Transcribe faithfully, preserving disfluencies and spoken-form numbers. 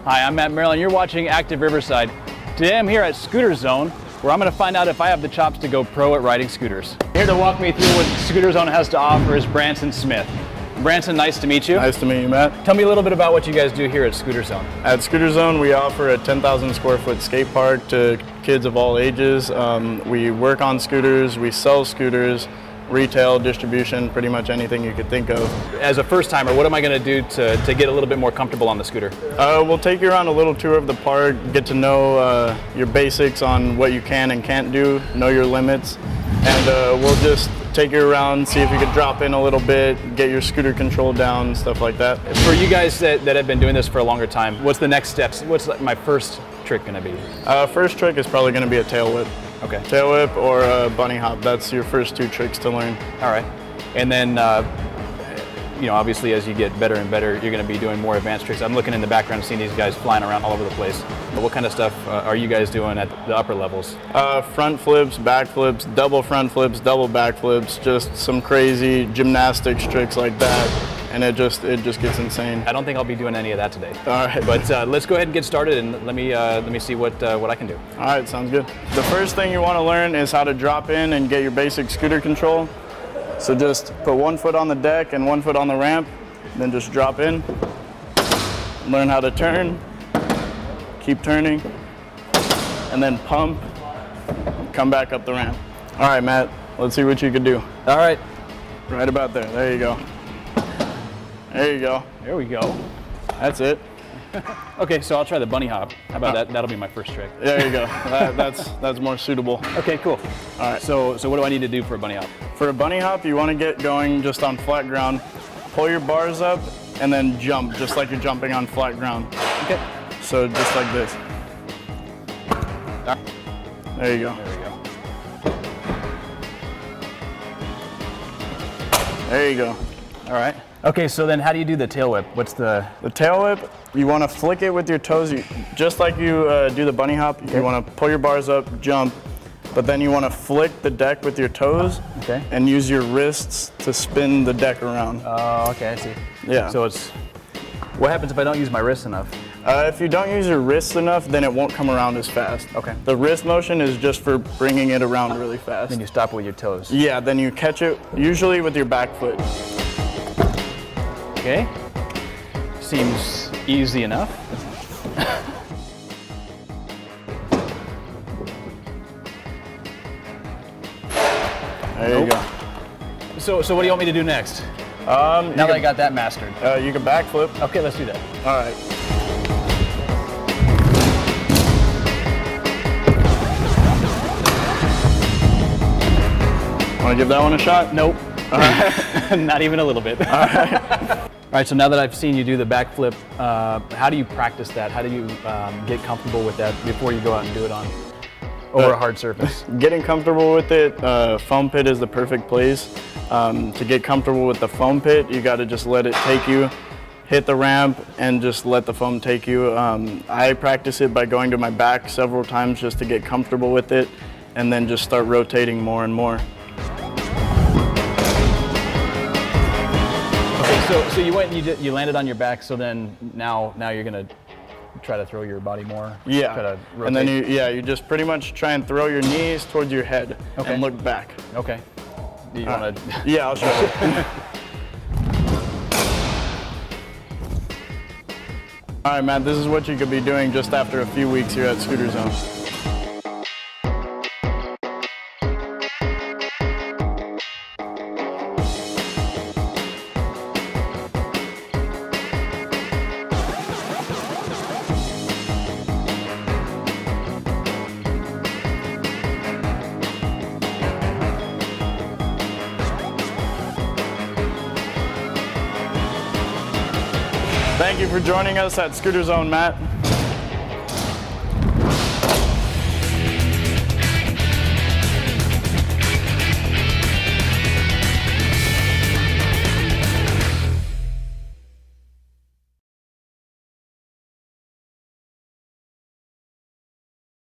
Hi, I'm Matt Maryland. You're watching Active Riverside. Today I'm here at Scooter Zone, where I'm going to find out if I have the chops to go pro at riding scooters. Here to walk me through what Scooter Zone has to offer is Branson Smith. Branson, nice to meet you. Nice to meet you, Matt. Tell me a little bit about what you guys do here at Scooter Zone. At Scooter Zone, we offer a ten thousand square foot skate park to kids of all ages. Um, we work on scooters, we sell scooters, retail, distribution, pretty much anything you could think of. As a first timer, what am I going to do to, to get a little bit more comfortable on the scooter? Uh, we'll take you around a little tour of the park, get to know uh, your basics on what you can and can't do, know your limits, and uh, we'll just take you around, see if you could drop in a little bit, get your scooter control down, stuff like that. For you guys that, that have been doing this for a longer time, what's the next steps? What's my first trick going to be? Uh, first trick is probably going to be a tail whip. Okay. Tail whip or a bunny hop. That's your first two tricks to learn. All right. And then, uh, you know, obviously as you get better and better, you're going to be doing more advanced tricks. I'm looking in the background, seeing these guys flying around all over the place. But what kind of stuff uh, are you guys doing at the upper levels? Uh, front flips, back flips, double front flips, double back flips, just some crazy gymnastics tricks like that. And it just it just gets insane. I don't think I'll be doing any of that today. All right. But uh, let's go ahead and get started, and let me uh, let me see what uh, what I can do. All right, sounds good. The first thing you want to learn is how to drop in and get your basic scooter control. So just put one foot on the deck and one foot on the ramp, then just drop in. Learn how to turn, keep turning, and then pump, come back up the ramp. All right, Matt, let's see what you can do. All right. Right about there, there you go. There you go. There we go. That's it. Okay, so I'll try the bunny hop. How about that? That'll be my first trick. There you go. That, that's that's more suitable. Okay, cool. All right. So so what do I need to do for a bunny hop? For a bunny hop, you want to get going just on flat ground. Pull your bars up and then jump, just like you're jumping on flat ground. Okay. So just like this. There you go. There we go. There you go. All right. Okay, so then how do you do the tail whip? What's the... The tail whip, you want to flick it with your toes, you, just like you uh, do the bunny hop. Okay. You want to pull your bars up, jump, but then you want to flick the deck with your toes. Okay. And use your wrists to spin the deck around. Oh, okay, I see. Yeah. So it's... What happens if I don't use my wrists enough? Uh, if you don't use your wrists enough, then it won't come around as fast. Okay. The wrist motion is just for bringing it around really fast. Then you stop with your toes. Yeah, then you catch it, usually with your back foot. Okay. Seems easy enough. There nope. you go. So, so what do you want me to do next? Um, now that can, I got that mastered. Uh, you can backflip. Okay, let's do that. All right. Want to give that one a shot? Nope. All right. Not even a little bit. All right. All right, so now that I've seen you do the backflip, uh, how do you practice that? How do you um, get comfortable with that before you go out and do it on over uh, a hard surface? Getting comfortable with it, uh, foam pit is the perfect place. Um, to get comfortable with the foam pit, you got to just let it take you, hit the ramp, and just let the foam take you. Um, I practice it by going to my back several times just to get comfortable with it, and then just start rotating more and more. So, so you went and you, did, you landed on your back, so then now now you're going to try to throw your body more? Yeah, try to rotate. and then you, yeah, you just pretty much try and throw your knees towards your head okay. and look back. Okay. Do you uh, want to? Yeah, I'll show you. All right, Matt, this is what you could be doing just after a few weeks here at Scooter Zone. Thank you for joining us at Scooter Zone, Matt.